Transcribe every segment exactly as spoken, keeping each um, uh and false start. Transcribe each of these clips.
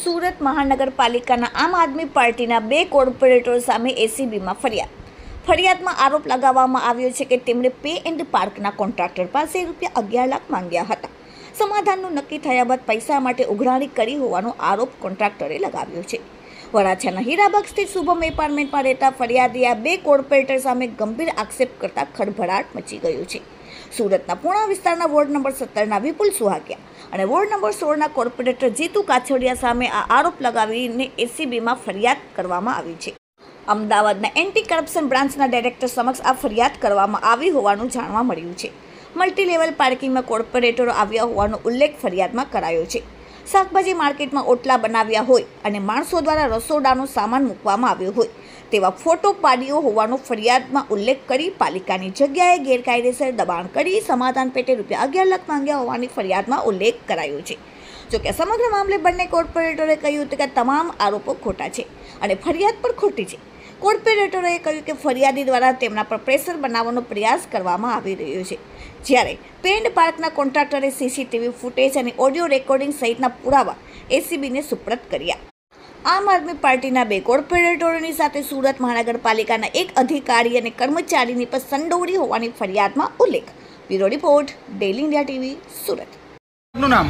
સુરત મહાનગરપાલિકાના આમ આદમી પાર્ટીના બે કોર્પોરેટરો સામે એસીબીમાં ફરિયાદ ફરિયાદમાં આરોપ લગાવવામાં આવ્યો છે કે તેમણે પે એન્ડ પાર્કના કોન્ટ્રાક્ટર પાસે રૂપિયા અગિયાર લાખ માંગ્યા હતા. સમાધાનનું નક્કી થયા બાદ પૈસા માટે ઉઘરાણી કરી હોવાનો આરોપ કોન્ટ્રાક્ટરે લગાવ્યો છે. વરાછાના હીરાબાગ સ્થિત શુભમ એપાર્ટમેન્ટમાં રહેતા ફરિયાદીએ બે કોર્પોરેટર સામે ગંભીર આક્ષેપ કરતા ખળભળાટ મચી ગયો છે. સુરતના પૂણા વિસ્તારના વોર્ડ નંબર સત્તરના વિપુલ સુહાગિયા અને વોર્ડ નંબર સોળના કોર્પોરેટર જીતુ કાછડિયા સામે આ આરોપ લગાવીને એસીબીમાં ફરિયાદ કરવામાં આવી છે. અમદાવાદના એન્ટી કરપ્શન બ્રાન્ચના ડાયરેક્ટર સમક્ષ આ ફરિયાદ કરવામાં આવી હોવાનું જાણવા મળ્યું છે. મલ્ટી લેવલ પાર્કિંગમાં કોર્પોરેટરો આવ્યા હોવાનો ઉલ્લેખ ફરિયાદમાં કરાયો છે. શાકભાજી માર્કેટમાં ઓટલા બનાવ્યા હોય અને માણસો દ્વારા રસોડાનો સામાન મૂકવામાં આવ્યો હોય તેવા ફોટો પાડ્યો હોવાનો ફરિયાદમાં ઉલ્લેખ કરી પાલિકાની જગ્યાએ ગેરકાયદેસર દબાણ કરી સમાધાન પેટે રૂપિયા અગિયાર લાખ માંગ્યા હોવાની ફરિયાદમાં ઉલ્લેખ કરાયો છે. જોકે સમગ્ર મામલે બંને કોર્પોરેટરોએ કહ્યું હતું કે તમામ આરોપો ખોટા છે અને ફરિયાદ પણ ખોટી છે. કોર્પોરેટરોએ કહ્યું કે ફરિયાદી દ્વારા તેમના પર પ્રેશર બનાવવાનો પ્રયાસ કરવામાં આવી રહ્યો છે, જ્યારે પેન્ડ પાર્કના કોન્ટ્રાક્ટરે સીસીટીવી ફૂટેજ અને ઓડિયો રેકોર્ડિંગ સહિતના પુરાવા એસીબીને સુપ્રત કર્યા. આમ આદમી પાર્ટીના બે કોર્પોરેટરોની સાથે સુરત મહાનગરપાલિકાના એક અધિકારી અને કર્મચારીની પર સંડોવણી હોવાની ફરિયાદમાં ઉલ્લેખ. Bureau report, daily India TV, Surat. આપનું નામ?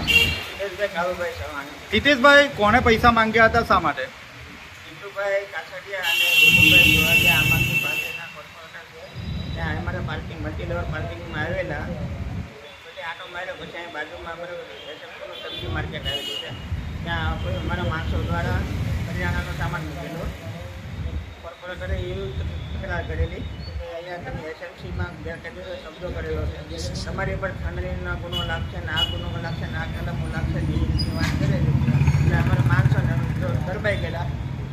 હિતેશભાઈ, કોણે પૈસા માંગ્યા હતા, શા માટે? જીતુભાઈ કાછડિયા અને જીતુભાઈ સુહાગિયા આમ આદમી પાર્ટીના કોર્પોરેટર છે. ત્યાં અમારા પાર્કિંગ મલ્ટી લેવલ પાર્કિંગમાં આવેલા પછી આટો માર્યો. પછી અહીં બાજુમાં અમારું રેસેપ્શનનું સબ્જી માર્કેટ આવેલું છે. ત્યાં કોઈ અમારા માણસો દ્વારા કરિયાણાનો સામાન મૂકેલો. કોર્પોરેટરે એવી તકરાર કરેલી કે અહીંયા તમે એસએમસીમાં ગેરકાયદેસર શબ્દો કરેલો છે, તમારી પર ખંડણીનો ગુનો લાગશે ને આ ગુનો લાગશે ને આ કલમો લાગશે ને એવી વાત કરેલી. એટલે અમારા માણસોને ગરબાઈ ગયેલા.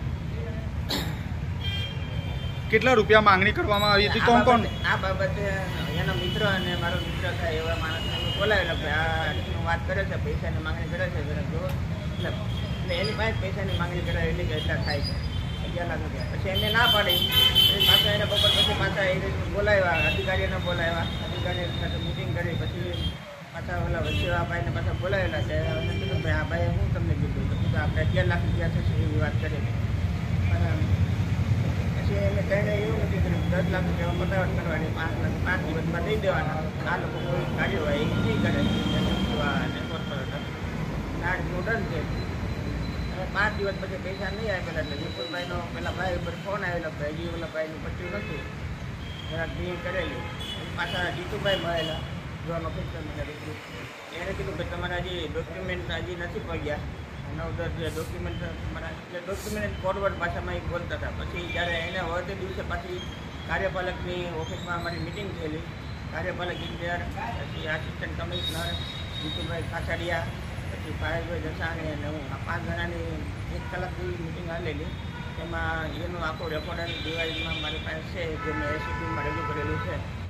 કેટલા રૂપિયા માંગણી કરવામાં આવી હતી? કોણ કોણ? આ બાબતે એના મિત્ર અને મારો મિત્ર થાય એવા માણસને બોલાવેલા કે આ રીતનું વાત કરે છે, પૈસાની માંગણી કરે છે, એટલે એટલે એની પાસે પૈસાની માંગણી કરાવેલી કે એટલા થાય છે અગિયાર લાખ રૂપિયા. પછી એને ના પાડી, પાછા એને બપોર પછી પાછા એ રીતનું બોલાવ્યા, અધિકારીઓને બોલાવ્યા, અધિકારી સાથે મિટિંગ કરી પછી પાછા ઓલા વચ્ચે આ ભાઈને પાછા બોલાવેલા છે. અને કીધું ભાઈ આ ભાઈએ હું તમને કીધું તો કીધું આપણે અગિયાર લાખ રૂપિયા થશે એવી વાત કરેલી. પછી એને કહીને એવું નથી કર્યું દસ લાખ રૂપિયા પતાવટ કરવાની, પાંચ લાખ પાંચ દિવસમાં દઈ દેવાના. આ લોકો કોઈ કાર્યવાહી નહીં કરે અને કોર્પોરેટર આ મોડલ છે. અને પાંચ દિવસ પછી પૈસા નહીં આવેલા એટલે વિપુલભાઈનો પેલા ભાઈ ઉપર ફોન આવેલો કે હજી ઓલા ભાઈનું પટ્યું નથી, જરાક બી કરેલી. પાછા જીતુભાઈ મળેલા જોન ઓફિસર મને રૂબરૂ. એને કીધું કે તમારા હજી ડોક્યુમેન્ટ હજી નથી પગ્યા, નવદર જે ડોક્યુમેન્ટ મારા જે ડોક્યુમેન્ટ ફોરવર્ડ ભાષામાં એ બોલતા હતા. પછી જ્યારે એને વળતે દિવસે પાછી કાર્યપાલકની ઓફિસમાં અમારી મિટિંગ થયેલી. કાર્યપાલક ઇન્ચાર્જ, પછી આસિસ્ટન્ટ કમિશનર જીતુભાઈ કાછડિયા, પછી પાયલભાઈ જસાણી અને હું આ પાંચ જણાની એક કલાક જેવી મિટિંગ આવેલી. એમાં એનું આખું રેકોર્ડ ડિવાઇસમાં મારી પાસે છે, જે મેં એસીબીમાં રજૂ કરેલું છે.